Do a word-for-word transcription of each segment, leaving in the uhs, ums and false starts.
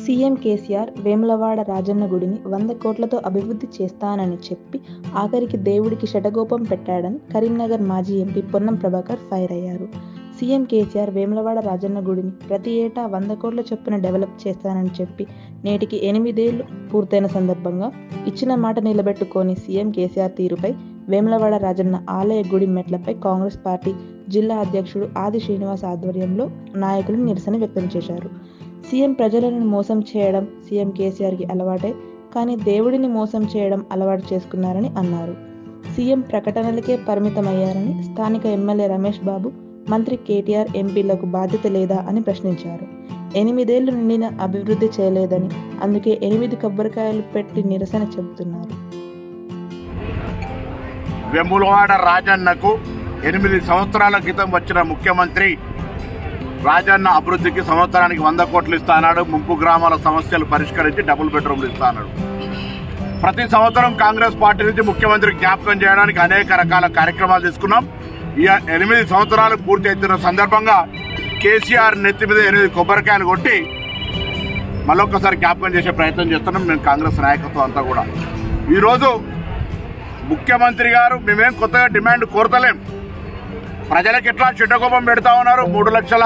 CM KCR Vemulawada Rajanna గుడిని వంద కోట్లతో అభివృద్ధి చేస్తానని చెప్పి ఆఖరికి దేవుడికి శటగోపం పెట్టాడని కరీంనగర్ మాజీ ఎంపీ పొన్నం ప్రభాకర్ ఫైర్ అయ్యారు. సీఎం కేసీఆర్ వేములవాడ రాజన్న గుడిని ప్రతి ఏటా వంద కోట్ల చొప్పున డెవలప్ చేస్తానని చెప్పి నేటికి ఎనిమిదేళ్లు పూర్తయిన సందర్భంగా ఇచ్చిన మాట నిలబెట్టుకొని సీఎం కేసీఆర్ తీరుపై వేములవాడ రాజన్న ఆలయ గుడి మెట్లపై కాంగ్రెస్ పార్టీ జిల్లా అధ్యక్షుడు ఆది శ్రీనివాస్ ఆధ్వర్యంలో నాయకులు నిరసన వ్యక్తం చేశారు. సీఎం ప్రజలను మోసం చేయడం సీఎం కేసీఆర్కి అలవాటే, కానీ దేవుడిని మోసం చేయడం అలవాటు చేసుకున్నారని అన్నారు. సీఎం ప్రకటనలకే పరిమితమయ్యారని స్థానిక ఎమ్మెల్యే రమేష్ బాబు, మంత్రి కేటీఆర్, ఎంపీలకు బాధ్యత లేదా అని ప్రశ్నించారు. ఎనిమిదేళ్లు నిండిన అభివృద్ధి చేయలేదని, అందుకే ఎనిమిది కొబ్బరికాయలు పెట్టి నిరసన చెబుతున్నారు. వేములవాడ రాజన్నకు ఎనిమిది సంవత్సరాల క్రితం వచ్చిన ముఖ్యమంత్రి రాజన్న అభివృద్ధికి సంవత్సరానికి వంద కోట్లు ఇస్తాడు. ముంపు గ్రామాల సమస్యలు పరిష్కరించి డబుల్ బెడ్రూమ్లు ఇస్తాడు. ప్రతి సంవత్సరం కాంగ్రెస్ పార్టీ నుంచి ముఖ్యమంత్రి జ్ఞాపకం చేయడానికి అనేక రకాల కార్యక్రమాలు తీసుకున్నాం. ఈ ఎనిమిది సంవత్సరాలు పూర్తి అవుతున్న సందర్భంగా కేసీఆర్ నెత్తి మీద ఎనిమిది కొబ్బరికాయలు కొట్టి మళ్ళొక్కసారి జ్ఞాపకం చేసే ప్రయత్నం చేస్తున్నాం మేము కాంగ్రెస్ నాయకత్వం అంతా కూడా. ఈరోజు ముఖ్యమంత్రి గారు మేమేం కొత్తగా డిమాండ్ కోరతలేం. ప్రజలకు ఎట్లా చిట్టకోపం పెడతా ఉన్నారు. మూడు లక్షల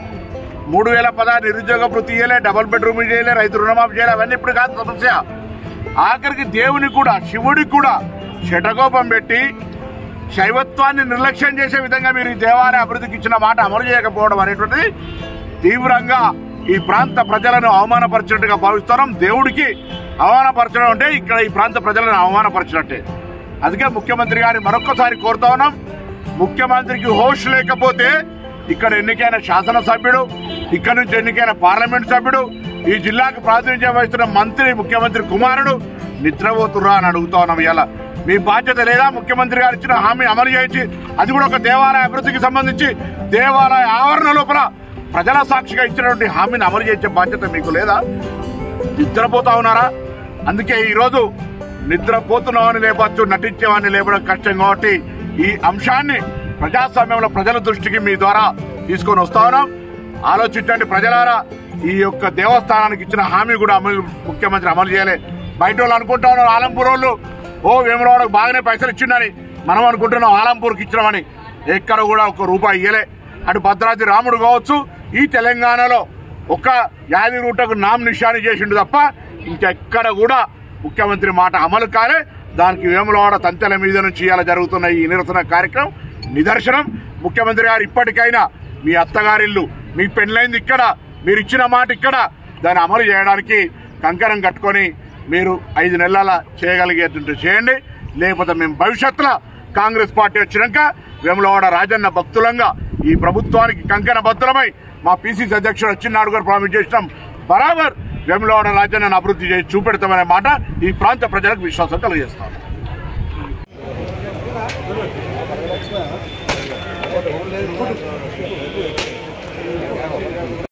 మూడు వేల పదహారు నిరుద్యోగ వృత్తి చేయలే, డబుల్ బెడ్రూమ్ చేయలే, రైతు రుణమాఫీ చేయలే. అవన్నీ ఇప్పుడు కాదు సమస్య. ఆఖరికి దేవునికి కూడా, శివుడికి కూడా చిట్టకోపం పెట్టి శైవత్వాన్ని నిర్లక్ష్యం చేసే విధంగా మీరు ఈ దేవాలయ అభివృద్ధికి ఇచ్చిన మాట అమలు చేయకపోవడం అనేటువంటిది తీవ్రంగా ఈ ప్రాంత ప్రజలను అవమానపరిచినట్టుగా భావిస్తున్నాం. దేవుడికి అవమానపరచడం అంటే ఇక్కడ ఈ ప్రాంత ప్రజలను అవమానపరిచినట్టే. అందుకే ముఖ్యమంత్రి గారిని మరొక్కసారి కోరుతా ఉన్నాం. ముఖ్యమంత్రికి హోష్ లేకపోతే ఇక్కడ ఎన్నికైన శాసనసభ్యుడు, ఇక్కడ నుంచి ఎన్నికైన పార్లమెంట్ సభ్యుడు, ఈ జిల్లాకు ప్రాతినిధ్యం వహిస్తున్న మంత్రి, ముఖ్యమంత్రి కుమారుడు నిద్రపోతుర్రా అని అడుగుతా ఉన్నాం. ఇలా మీ బాధ్యత లేదా? ముఖ్యమంత్రి గారు ఇచ్చిన హామీ అమలు చేయించి, అది కూడా ఒక దేవాలయ అభివృద్ధికి సంబంధించి దేవాలయ ఆవరణ లోపల ప్రజల సాక్షిగా ఇచ్చినటువంటి హామీని అమలు చేయించే బాధ్యత మీకు లేదా? నిద్రపోతా ఉన్నారా? అందుకే ఈరోజు నిద్రపోతున్నామని లేపచ్చు, నటించేవాడిని లేపడం కష్టం. కాబట్టి ఈ అంశాన్ని ప్రజాస్వామ్యంలో ప్రజల దృష్టికి మీ ద్వారా తీసుకొని వస్తా ఉన్నాం. ఆలోచించండి ప్రజలారా. ఈ యొక్క దేవస్థానానికి ఇచ్చిన హామీ కూడా అమలు ముఖ్యమంత్రి అమలు చేయలే. బయట వాళ్ళు అనుకుంటా ఉన్నారు ఆలంపూర్ వాళ్ళు ఓ వేములవాడకు బాగానే పైసలు ఇచ్చిందని. మనం అనుకుంటున్నాం ఆలంపూర్కి ఇచ్చినామని. ఎక్కడ కూడా ఒక రూపాయి ఇయ్యలే. అటు భద్రాద్రి రాముడు కావచ్చు, ఈ తెలంగాణలో ఒక యాది రూటకు నామ్ నిశాని చేసిండు తప్ప ఇంకెక్కడ కూడా ముఖ్యమంత్రి మాట అమలు కాలే. దానికి వేములవాడ తంతెల మీద నుంచి ఇలా జరుగుతున్న ఈ నిరసన కార్యక్రమం నిదర్శనం. ముఖ్యమంత్రి గారు ఇప్పటికైనా మీ అత్తగారిల్లు, మీ పెళ్ళైంది ఇక్కడ, మీరు ఇచ్చిన మాట ఇక్కడ, దాన్ని అమలు చేయడానికి కంకణం కట్టుకొని మీరు ఐదు నెలల చేయగలిగేటట్టు చేయండి. లేకపోతే మేము భవిష్యత్తులో కాంగ్రెస్ పార్టీ వచ్చినాక వేములవాడ రాజన్న భక్తులంగా ఈ ప్రభుత్వానికి కంకణ బద్దులమై మా పీసీసీ అధ్యక్షుడు వచ్చినాడు గారు ప్రామిస్ చేసినాం, బరాబర్ వేములవాడ రాజన్నను అభివృద్ధి చేసి చూపెడతామనే మాట ఈ ప్రాంత ప్రజలకు విశ్వాసం కలిగజేస్తాం.